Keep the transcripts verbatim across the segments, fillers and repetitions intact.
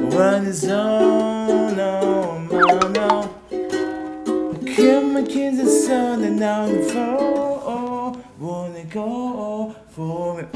When it's on, no, no. Come and kiss the sun and now the fall. Wanna go for me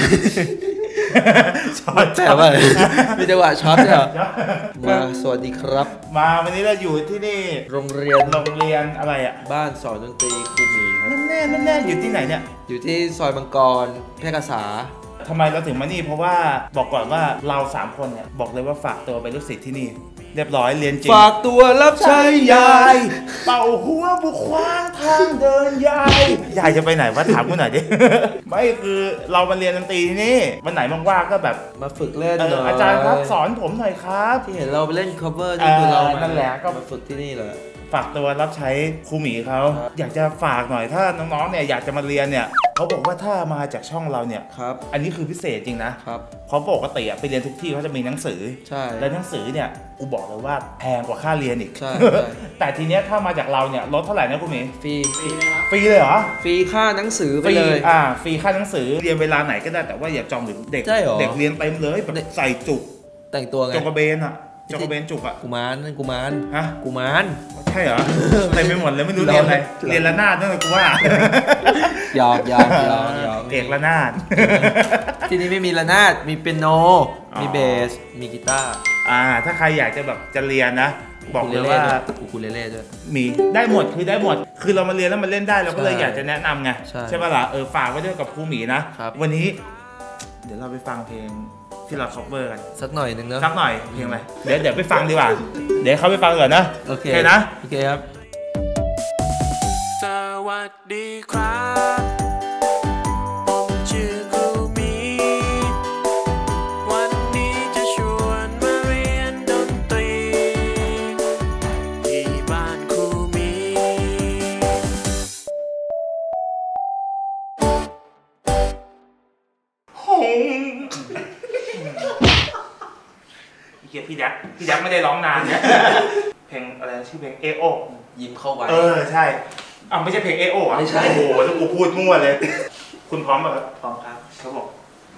ช็อตแต่ว่ามีจังหวะช็อตเหรอมาสวัสดีครับมาวันนี้เราอยู่ที่นี่โรงเรียนโรงเรียนอะไรอ่ะบ้านสอนดนตรีครูหมีครับนั่นแน่นั่นแน่อยู่ที่ไหนเนี่ยอยู่ที่ซอยมังกรแพร่กษาทำไมเราถึงมานี่เพราะว่าบอกก่อนว่าเราสามคนเนี่ยบอกเลยว่าฝากตัวเป็นลูกศิษย์ที่นี่เรียบร้อยเรียนจริงฝากตัวรับใช้ยายเป่าหัวบุกขวางทางเดินยายยายจะไปไหนวะถามกูหน่อยดิไม่คือเรามาเรียนดนตรีที่นี่วันไหนว่างๆก็แบบมาฝึกเล่นอาจารย์ครับสอนผมหน่อยครับที่เห็นเราไปเล่น cover นี่คือเรานั่นแหละก็มาฝึกที่นี่เลยฝากตัวรับใช้ครูหมีเขาอยากจะฝากหน่อยถ้าน้องๆเนี่ยอยากจะมาเรียนเนี่ยเขาบอกว่าถ้ามาจากช่องเราเนี่ยครับอันนี้คือพิเศษจริงนะครับเพราะปกติไปเรียนทุกที่เขาจะมีหนังสือใช่และหนังสือเนี่ยกูบอกเลยว่าแพงกว่าค่าเรียนอีกใช่แต่ทีเนี้ยถ้ามาจากเราเนี่ยลดเท่าไหร่นะครูหมีฟรีฟรีเลยเหรอฟรีค่าหนังสือไปเลยอ่าฟรีค่าหนังสือเรียนเวลาไหนก็ได้แต่ว่าอย่าจองหรือเด็กเด็กเรียนเต็มเลยแบบใส่จุกแต่งตัวไงจงกระเบนอ่ะจงกระเบนจุกอ่ะกุมารนั่นกุมารฮะกุมารใช่เหรอเต็มไปหมดเลยไม่รู้เรียนอะไรเรียนระนาดนั่นกูว่าหยอกหยอกหยอกหยอกเอกระนาดที่นี่ไม่มีระนาดมีเปียโนมีเบสมีกีตาร์อ่าถ้าใครอยากจะแบบจะเรียนนะบอกเลยว่าอูคูเลเล่ด้วยมีได้หมดคือได้หมดคือเรามาเรียนแล้วมันเล่นได้เราก็เลยอยากจะแนะนำไงใช่ป่ะล่ะเออฝากไว้ด้วยกับครูหมีนะวันนี้เดี๋ยวเราไปฟังเพลงที่เรา cover กันสักหน่อยหนึ่งเนอะสักหน่อยเพลงอะไรเดี๋ยวเดี๋ยวไปฟังดีกว่าเดี๋ยวเขาไปฟังก่อนนะโอเคนะโอเคครับสวัสดีครับผมชื่อครูหมีวันนี้จะชวนมาเรียนดนตรีที่บ้านครูหมีโฮเฮียพี่แดกพี่แดกไม่ได้ร้องนานเนี่ยเพลงอะไรชื่อเพลงเอโอยิ้มเข้าไว้เออใช่อ่ะไม่ใช่เพลงเอโออ่ะไม่ใช่โอ้โหแล้วกูพูดมั่วเลยคุณพร้อมป่ะครับพร้อมครับครับผม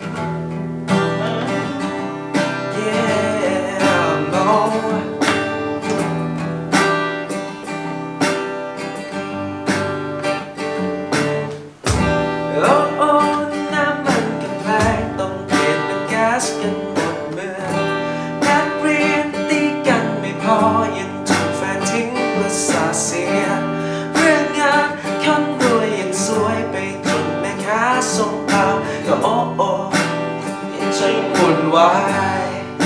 วาย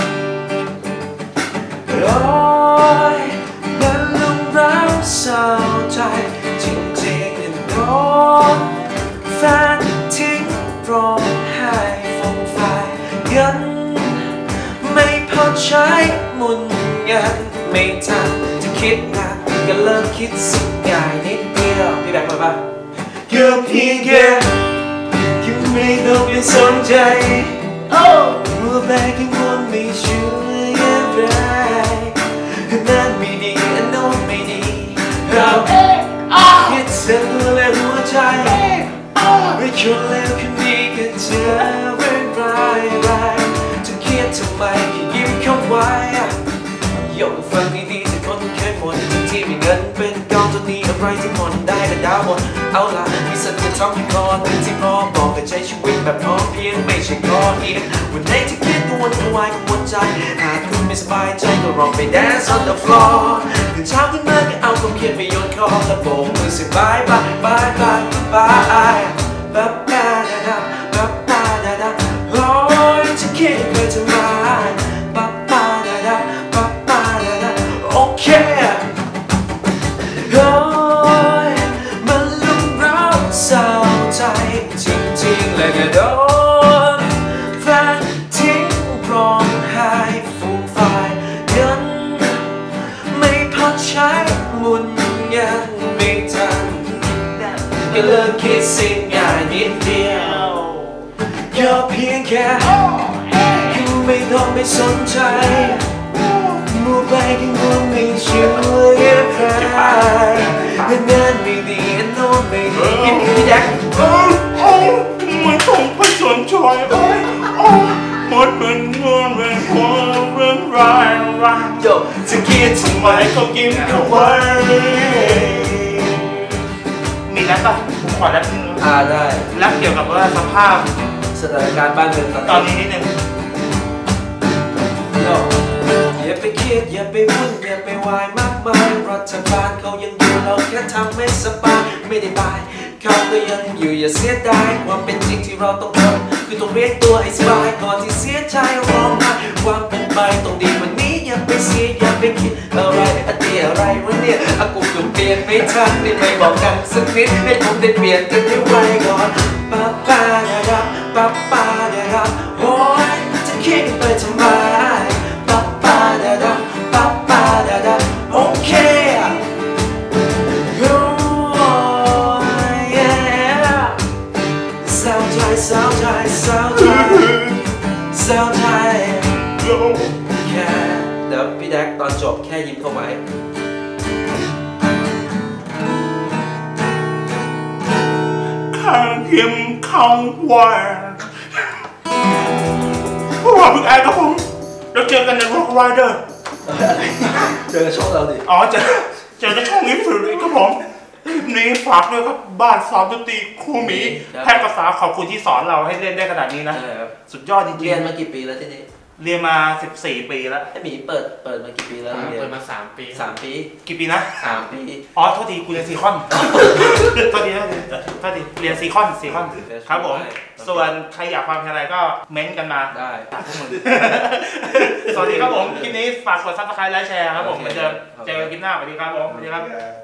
โอ้ยมันลุงรักเศร้าใจจริงๆโดนแฟนทิ้งร้องไห้ฟงไฟยันไม่พอใช้มุนยันไม่ทันจะคิดนานก็เริ่มคิดสิ่งใหญ่นิดเดียวพี่แบงค์มาปะเกือบเพียงแค่ยังไม่ต้องไปสนใจมัวแบกยังวนไม่ช่วยอะไรนั่นไม่ดีอันโน้นไม่ดีเราคิดเธอและหัวใจไม่ชวนแล้วคืนนี้ก็เธอเป็นไรไรจะเครียดทำไมแค่ยิ้มเข้าไว้ยกฟังดีๆแต่คนเคยหมดที่มีเงินเป็นกองจะนี้อะไรที่หมดได้แต่ดาวหมดเอาล่ะมีสัญญาทำให้พอตื่นที่พอบอกแต่ใช้ชีวิตแบบพอเพียงไม่ใช่ข้อเอียงวันไหนที่คิดกังวลกังวายกังวลใจหากคุณไม่สบายใจก็ร้องไป dance on the floor ตื่นเช้าขึ้นมาก็เอาความเครียดไปโยนคอและโบกมือสิบายบายบายบายบายแบบแป๊ดาดาแบบแป๊ดาดาโอ้ยจะคิดไปทำไมแบบแป๊ดาดาแบบแป๊ดาดาโอเคโอ้ยมันลุมเร้าเศร้าใจจริงๆและก็โดนแฟนทิ้งร้องไห้ฟูมฟายยันไม่พอใช้มุนยันไม่ทันก็เลิกคิดสิ่งง่ายนิดเดียวอย่าเพียงแค่คือไม่ต้องไปสนใจมัวไปกังวลไม่ช่วยใครนั่นไม่ดีอันโน้นไม่ดีพี่แจ็คโอ้โอ้ไม่ต้องไปสนใจโอ้โอ้หมดเป็นเงินเป็นความเป็นไรรักจบจะคิดทำไมก็ยิ้มเข้าไว้มีแล้วป่ะผมขอแล้วนึงอ่าได้แล้วเกี่ยวกับว่าสภาพสถานการณ์บ้านเมืองตอนนี้นิดนึงอย่าไปเครียดอย่าไปวุ่นอย่าไปวายมากมายรัฐบาลเขายังอยู่เราแค่ทำให้สบายไม่ได้บายเขาก็ยังอยู่อย่าเสียดายความเป็นจริงที่เราต้องทำคือต้องเรียกตัวให้สบายก่อนที่เสียใจร้องไห้ความเป็นไปต้องดีวันนี้อย่าไปเสียอย่าไปคิดอะไรอดีตอะไรวะเนี่ยอากูถูกเปลี่ยนไม่ทันได้ไม่บอกกันสักนิดให้ผมได้เปลี่ยนกันได้ไวก่อนป้าป้าเดี๋ยวรับป้าป้าเดี๋ยวรับโอ้ยจะคิดไปทำไมป้าป้าเดี๋ยวรับป้าป้าเดี๋ยวรับโอเคสาวไทยสาวไทยสาวไทยสาวไทยแค่เดี๋ยวพี่แดกตอนจบแค่ยิ้มเข้าไว้ข้างยิ้มเข้าไว้พวกเราพี่แอร์ครับผมเราเจอกันในร็อกไรเดอร์เจอช่องเราดิอ๋อเจอเจอในช่องนี้ฝืนเลยครับผมคลิปนี้ฝากด้วยครับบ้านสอนดนตรีครูหมีแพทย์ภาษาขอบคุณที่สอนเราให้เล่นได้ขนาดนี้นะสุดยอดจริงๆเรียนมากี่ปีแล้วที่นี่เรียนมาสิบสี่ปีแล้วไอ้หมีเปิดเปิดมากี่ปีแล้วเปิดมาสามปีสามปีกี่ปีนะสามปีอ๋อโทษทีกูเรียนซีคอนโทษทีโทษทีโทษทีเรียนซีคอนซีคอนครับผมส่วนใครอยากฟังอะไรก็เม้นต์กันมาได้สวัสดีครับผมคลิปนี้ฝากกดซับสไครต์ไลค์แชร์ครับผมมาเจอเจอกันคลิปหน้าสวัสดีครับผมสวัสดีครับ